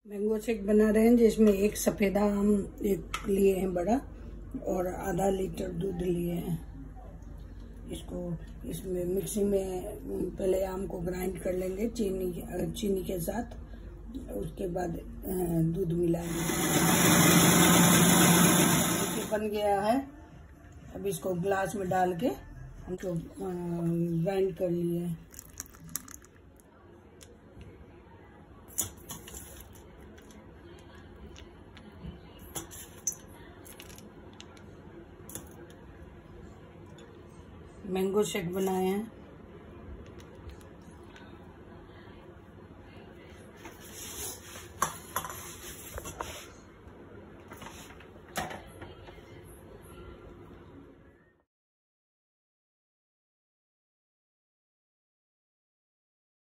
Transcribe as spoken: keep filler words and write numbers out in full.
Mango shake बना रहे हैं जिसमें एक सफ़ेदा आम एक लिए हैं बड़ा और आधा लीटर दूध लिए हैं। इसको इसमें मिक्सी में पहले आम को ग्राइंड कर लेंगे चीनी चीनी के साथ, उसके बाद दूध मिलाएंगे। बन गया है। अब इसको ग्लास में डाल के हमको ग्राइंड कर लिए। मैंगो शेक बनाए हैं।